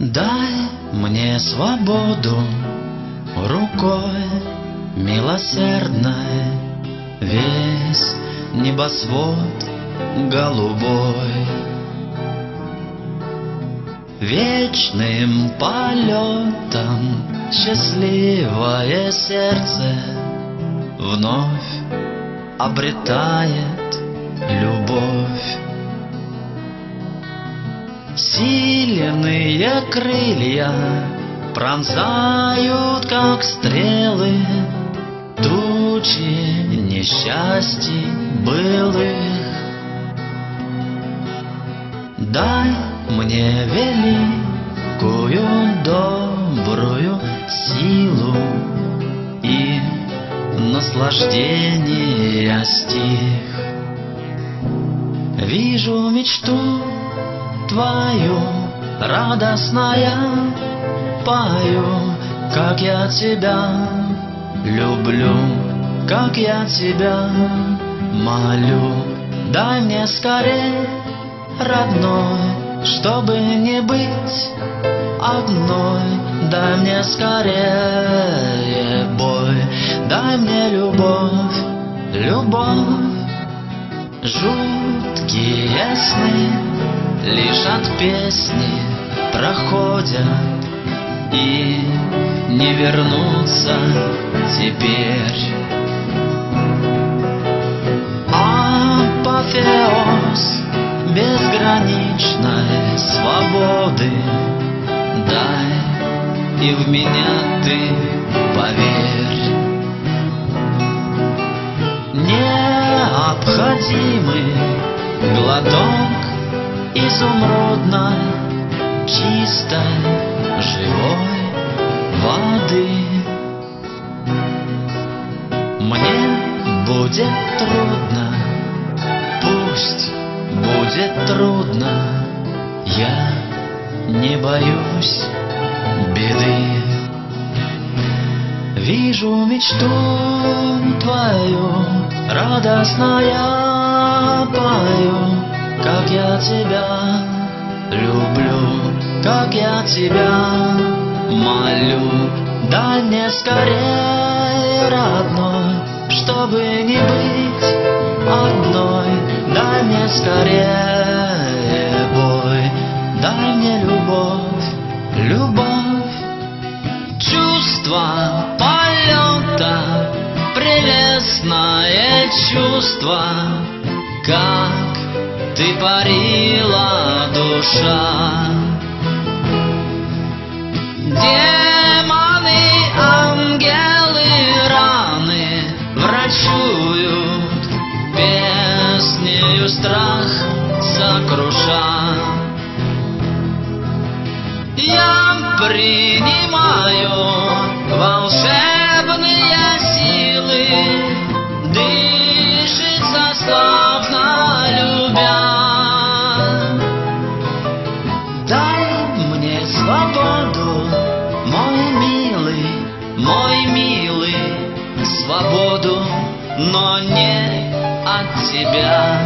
Дай мне свободу рукой милосердной, весь небосвод голубой. Вечным полетом счастливое сердце вновь обретает любовь. Сильные крылья пронзают, как стрелы, тучи несчастий былых. Дай мне великую добрую силу и наслаждение стих. Вижу мечту твою радостная, пою, как я тебя люблю, как я тебя молю. Дай мне скорее, родной, чтобы не быть одной. Дай мне скорее бой, дай мне любовь, любовь. Жуткие сны лишь от песни проходят и не вернутся теперь. Апофеоз безграничной свободы, дай, и в меня ты поверь. Необходимый глоток изумрудной, чистой, живой воды. Мне будет трудно, пусть будет трудно, я не боюсь беды. Вижу мечту твою радостная, пою, как я тебя люблю, как я тебя молю. Дай мне скорее, родной, чтобы не быть одной. Дай мне скорее бой, дай мне любовь, любовь. Чувство полета, прелестное чувство, как ты парила, душа. Демоны, ангелы, раны врачуют, песнею страх сокруша. Я принимаю волшебные силы, дышится славно любя. Дай мне свободу, мой милый, свободу, но не от тебя.